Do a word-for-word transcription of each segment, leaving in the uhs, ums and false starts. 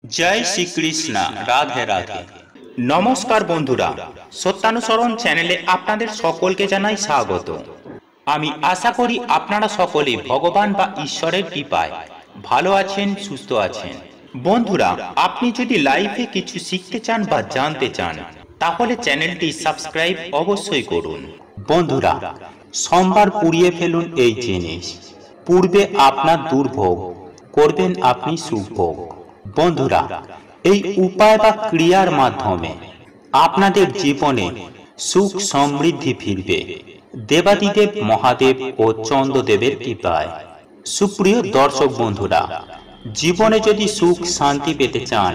জয় শ্রীকৃষ্ণ। রাধে রাধে। নমস্কার বন্ধুরা, সত্যানুসরণ চ্যানেলে আপনাদের সকলকে জানাই স্বাগত। আমি আশা করি আপনারা সকলে ভগবান বা ঈশ্বরের কৃপায় ভালো আছেন, সুস্থ আছেন। বন্ধুরা, আপনি যদি লাইফে কিছু শিখতে চান বা জানতে চান তাহলে চ্যানেলটি সাবস্ক্রাইব অবশ্যই করুন। বন্ধুরা, সোমবার পুড়িয়ে ফেলুন এই জিনিস, পূর্বে আপনার দুর্ভোগ, করবেন আপনি সুভোগ। বন্ধুরা, এই উপায় বা ক্রিয়ার মাধ্যমে আপনাদের জীবনে সুখ সমৃদ্ধি ফিরবে দেবাদিদেব মহাদেব ও চন্দ্রদেবের কৃপায়। সুপ্রিয় দর্শক বন্ধুরা, জীবনে যদি সুখ শান্তি পেতে চান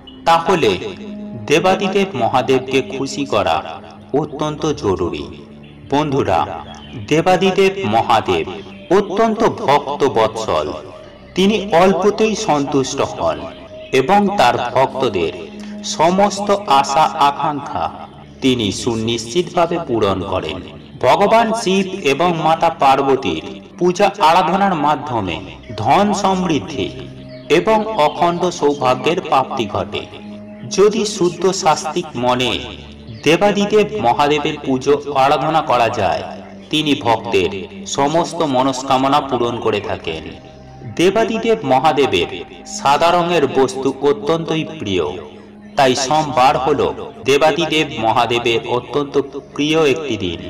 তাহলে দেবাদিদেব মহাদেবকে খুশি করা অত্যন্ত জরুরি। বন্ধুরা, দেবাদিদেব মহাদেব অত্যন্ত ভক্ত বৎসল। তিনি অল্পতেই সন্তুষ্ট হন এবং তার ভক্তদের সমস্ত আশা আকাঙ্ক্ষা তিনি সুনিশ্চিতভাবে পূরণ করেন। ভগবান শিব এবং মাতা পার্বতীর পূজা আরাধনার মাধ্যমে ধন সমৃদ্ধি এবং অখণ্ড সৌভাগ্যের প্রাপ্তি ঘটে। যদি শুদ্ধ শাস্তিক মনে দেবাদিদেব মহাদেবের পুজো আরাধনা করা যায়, তিনি ভক্তের সমস্ত মনস্কামনা পূরণ করে থাকেন। দেবাদিদেব মহাদেবের সাদা রঙের বস্তু অত্যন্তই প্রিয়, তাই সোমবার হল দেবাদিদেব মহাদেবের অত্যন্ত প্রিয় একটি দিন।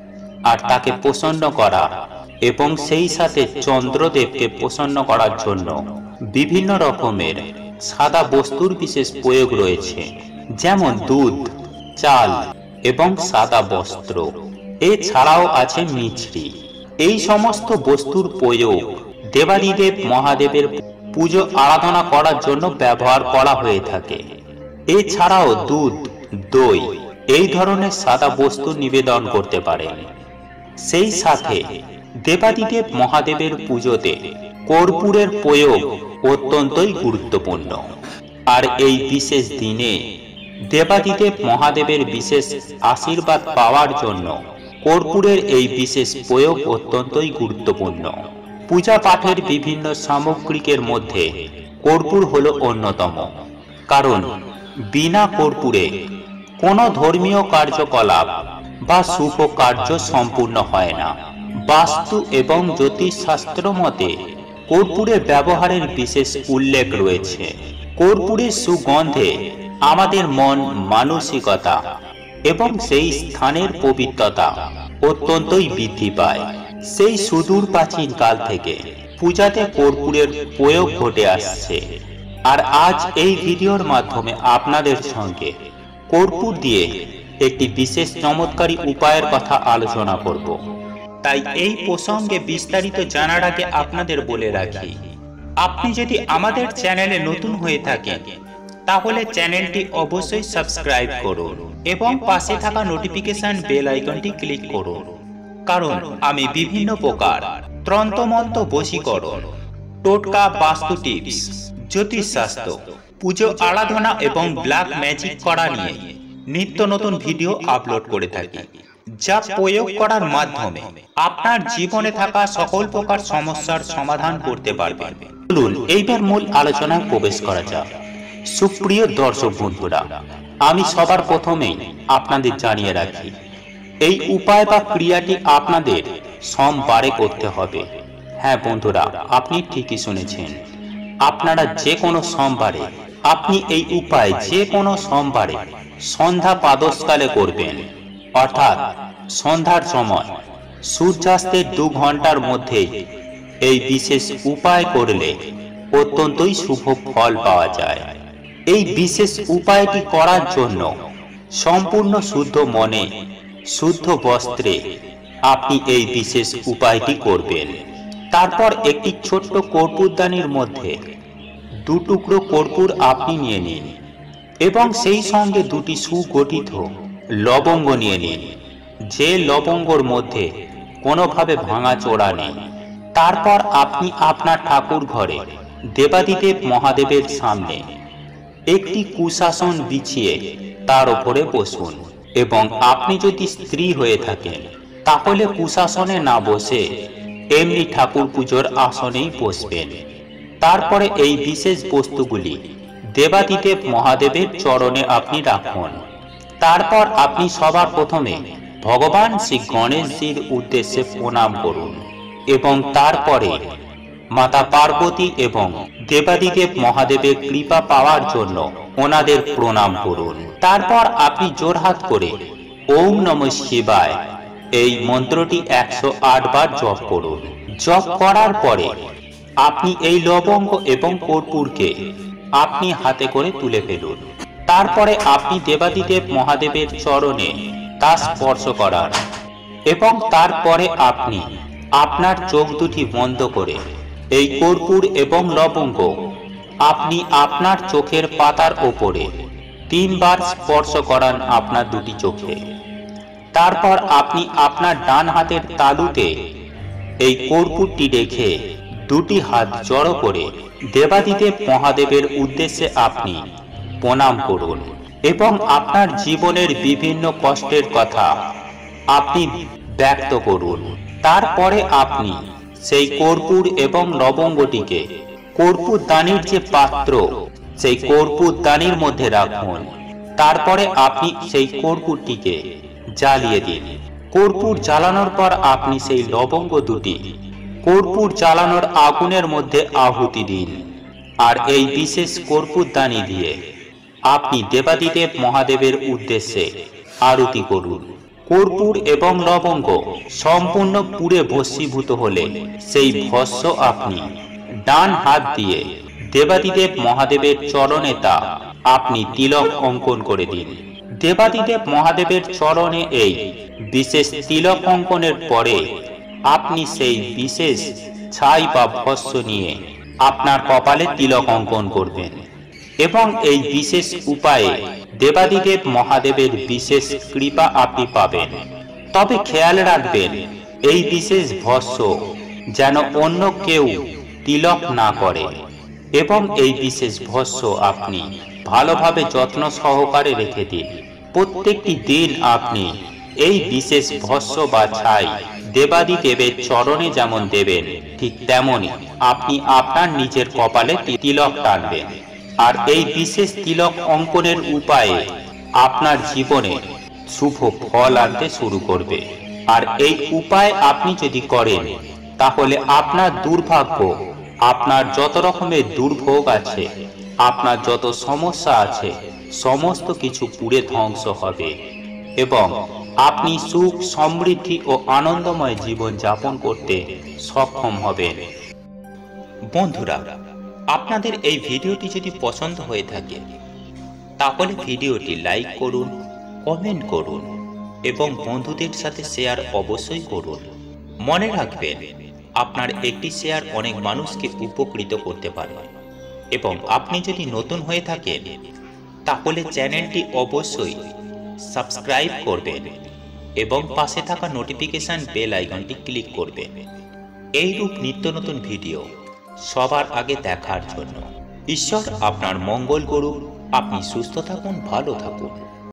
আর তাকে প্রসন্ন করা এবং সেই সাথে চন্দ্রদেবকে প্রসন্ন করার জন্য বিভিন্ন রকমের সাদা বস্তুর বিশেষ প্রয়োগ রয়েছে, যেমন দুধ, চাল এবং সাদা বস্ত্র। এছাড়াও আছে মিছরি। এই সমস্ত বস্তুর প্রয়োগ দেবাদিদেব মহাদেবের পুজো আরাধনা করার জন্য ব্যবহার করা হয়ে থাকে। এছাড়াও দুধ, দই এই ধরনের সাদা বস্তু নিবেদন করতে পারেন। সেই সাথে দেবাদিদেব মহাদেবের পুজোতে কর্পূরের প্রয়োগ অত্যন্তই গুরুত্বপূর্ণ। আর এই বিশেষ দিনে দেবাদিদেব মহাদেবের বিশেষ আশীর্বাদ পাওয়ার জন্য কর্পূরের এই বিশেষ প্রয়োগ অত্যন্তই গুরুত্বপূর্ণ। পূজা পাঠের বিভিন্ন সামগ্রিকের মধ্যে কর্পূর হলো অন্যতম, কারণ বিনা কর্পূরে কোনো ধর্মীয় কার্যকলাপ বা শুভ কার্য সম্পূর্ণ হয় না। বাস্তু এবং জ্যোতিষশাস্ত্র মতে কর্পূরের ব্যবহারের বিশেষ উল্লেখ রয়েছে। কর্পূরের সুগন্ধে আমাদের মন মানসিকতা এবং সেই স্থানের পবিত্রতা অত্যন্তই বৃদ্ধি পায়। সেই সুদূর প্রাচীন কাল থেকে পূজাতে কর্পূরের প্রয়োগ ঘটে আসছে। আর আজ এই ভিডিওর মাধ্যমে আপনাদের সঙ্গে কর্পূর দিয়ে একটি বিশেষ চমৎকারী উপায়ের কথা আলোচনা করব। তাই এই প্রসঙ্গে বিস্তারিত জানার আগে আপনাদের বলে রাখি, আপনি যদি আমাদের চ্যানেলে নতুন হয়ে থাকেন তাহলে চ্যানেলটি অবশ্যই সাবস্ক্রাইব করুন এবং পাশে থাকা নোটিফিকেশন বেল আইকনটি ক্লিক করুন, কারণ আমি বিভিন্ন প্রকার তন্ত্রমন্ত্র, বশীকরণ, টোটকা, বাস্তু টিপস, জ্যোতিষশাস্ত্র, পুজো আরাধনা এবং ব্ল্যাক ম্যাজিক করা নিয়ে নিত্য নতুন ভিডিও আপলোড করে থাকি, যা প্রয়োগ করার মাধ্যমে আপনার জীবনে থাকা সকল প্রকার সমস্যার সমাধান করতে পারবেন। চলুন এইবার মূল আলোচনায় প্রবেশ করা যাক। সুপ্রিয় দর্শক বন্ধুরা, আমি সবার প্রথমেই আপনাদের জানিয়ে রাখি, এই উপায় বা ক্রিয়াটি আপনাদের সোমবারে করতে হবে। হ্যাঁ বন্ধুরা, আপনি ঠিকই শুনেছেন। আপনারা যে কোনো সোমবারে, আপনি এই উপায় যে কোনো সোমবারে সন্ধ্যা প্রাতঃকালে করবেন, অর্থাৎ সন্ধ্যার সময় সূর্যাস্তের দু ঘন্টার মধ্যে এই বিশেষ উপায় করলে অত্যন্তই শুভ ফল পাওয়া যায়। এই বিশেষ উপায়টি করার জন্য সম্পূর্ণ শুদ্ধ মনে, শুদ্ধ বস্ত্রে আপনি এই বিশেষ উপায়টি করবেন। তারপর একটি ছোট্ট কর্পূরদানির মধ্যে দু টুকরো কর্পূর আপনি নিয়ে নিন এবং সেই সঙ্গে দুটি সুগঠিত লবঙ্গ নিয়ে নিন, যে লবঙ্গর মধ্যে কোনোভাবে ভাঙা চোরা নেই। তারপর আপনি আপনার ঠাকুর ঘরে দেবাদিদেব মহাদেবের সামনে একটি কুশাসন বিছিয়ে তার উপরে বসুন এবং আপনি যদি স্ত্রী হয়ে থাকেন তাহলে কুশাসনে না বসে এমনি ঠাকুর পুজোর আসনেই বসবেন। তারপরে এই বিশেষ বস্তুগুলি দেবাদিদেব মহাদেবের চরণে আপনি রাখুন। তারপর আপনি সবার প্রথমে ভগবান শ্রী গণেশজির উদ্দেশ্যে প্রণাম করুন এবং তারপরে মাতা পার্বতী এবং দেবাদিদেব মহাদেবের কৃপা পাওয়ার জন্য ওনাদের প্রণাম করুন। তারপর আপনি জোড়হাত করে ওম নমঃ শিবায় এই মন্ত্রটি একশো আট বার জপ করুন। জপ করার পরে আপনি এই লবঙ্গ এবং কর্পূরকে আপনি হাতে করে তুলে ফেলুন। তারপরে আপনি দেবাদিদেব মহাদেবের চরণে তা স্পর্শ করান এবং তারপরে আপনি আপনার চোখ দুটি বন্ধ করে এই কর্পূর এবং লবঙ্গ আপনি আপনার চোখের পাতার ওপরে তিনবার স্পর্শ করান আপনার দুটি চোখে। তারপর আপনি আপনার ডান হাতের তালুতে এই কর্পূরটি রেখে দুটি হাত জড়ো করে দেবাদিদেব মহাদেবের উদ্দেশ্যে আপনি প্রণাম করুন এবং আপনার জীবনের বিভিন্ন কষ্টের কথা আপনি ব্যক্ত করুন। তারপরে আপনি সেই কর্পূর এবং লবঙ্গটিকে কর্পূর দানির যে পাত্র সেই কর্পূর দানির মধ্যে রাখুন। তারপরে আপনি সেই কর্পূরটিকে জ্বালিয়ে দিন। কর্পূর জ্বালানোর পর আপনি সেই লবঙ্গ দুটি কর্পূর জ্বালানোর আগুনের মধ্যে আহুতি দিন আর এই বিশেষ কর্পূর দানি দিয়ে আপনি দেবাদিদেব মহাদেবের উদ্দেশ্যে আরতি করুন। কর্পূর এবং লবঙ্গ সম্পূর্ণ পুড়ে ভস্মীভূত হলে সেই ভস্ম আপনি ডান হাত দিয়ে দেবাদিদেব মহাদেবের চরণে তা আপনি তিলক অঙ্কন করে দিন। দেবাদিদেব মহাদেবের চরণে এই বিশেষ তিলক অঙ্কনের পরে আপনি সেই বিশেষ ছাই বা ভস্ম নিয়ে আপনার কপালে তিলক অঙ্কন করবেন এবং এই বিশেষ উপায়ে দেবাদিদেব মহাদেবের বিশেষ কৃপা আপনি পাবেন। তবে খেয়াল রাখবেন এই বিশেষ ভস্ম যেন অন্য কেউ তিলক না করে এবং এই বিশেষ ভস্ম আপনি ভালোভাবে যত্ন সহকারে রেখে দিন। প্রত্যেকটি দিন আপনি এই বিশেষ ভস্ম বা ছাই দেবাদিদেবের চরণে যেমন দেবেন ঠিক তেমনি আপনি আপনার নিজের কপালে তিলক টানবেন আর এই বিশেষ তিলক অঙ্কনের উপায়ে আপনার জীবনে শুভ ফল আনতে শুরু করবে। আর এই উপায় আপনি যদি করেন তাহলে আপনার দুর্ভাগ্য, আপনার যত রকমের দুর্ভোগ আছে, আপনার যত সমস্যা আছে সমস্ত কিছু পুড়ে ধ্বংস হবে এবং আপনি সুখ, সমৃদ্ধি ও আনন্দময় জীবন যাপন করতে সক্ষম হবেন। বন্ধুরা, আপনাদের এই ভিডিওটি যদি পছন্দ হয়ে থাকে তাহলে ভিডিওটি লাইক করুন, কমেন্ট করুন এবং বন্ধুদের সাথে শেয়ার অবশ্যই করুন। মনে রাখবেন আপনার একটি শেয়ার অনেক মানুষকে উপকৃত করতে পারে এবং আপনি যদি নতুন হয়ে থাকেন তাহলে চ্যানেলটি অবশ্যই সাবস্ক্রাইব করবেন এবং পাশে থাকা নোটিফিকেশন বেল আইকনটি ক্লিক করবেন এইরূপ নিত্য নতুন ভিডিও সবার আগে দেখার জন্য। ঈশ্বর আপনার মঙ্গল করুন। আপনি সুস্থ থাকুন, ভালো থাকুন।